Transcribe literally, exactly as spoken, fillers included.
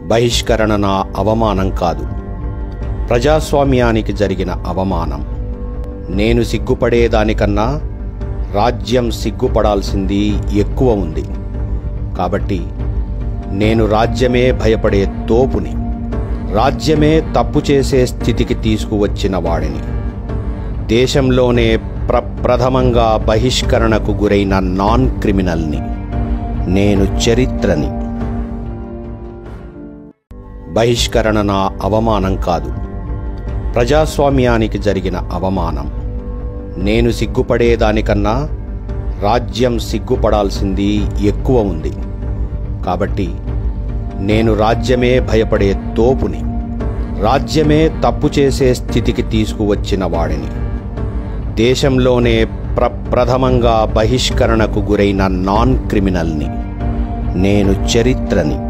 బహిష్కరణ నా అవమానం కాదు, ప్రజాస్వామ్యానికి జరిగిన అవమానం. నేను సిగ్గుపడేదానికన్నా రాజ్యం సిగ్గుపడాల్సింది ఎక్కువ ఉంది. కాబట్టి నేను రాజ్యమే భయపడే తోపుని, రాజ్యమే తప్పు చేసే స్థితికి తీసుకువచ్చిన వాడిని, దేశంలోనే ప్రప్రథమంగా బహిష్కరణకు గురైన నాన్ క్రిమినల్ని, నేను చరిత్రని. బహిష్కరణ నా అవమానం కాదు, ప్రజాస్వామ్యానికి జరిగిన అవమానం. నేను సిగ్గుపడేదానికన్నా రాజ్యం సిగ్గుపడాల్సింది ఎక్కువ ఉంది. కాబట్టి నేను రాజ్యమే భయపడే తోపుని, రాజ్యమే తప్పు చేసే స్థితికి తీసుకువచ్చిన వాడిని, దేశంలోనే ప్రప్రథమంగా బహిష్కరణకు గురైన నాన్ క్రిమినల్ని, నేను చరిత్రని.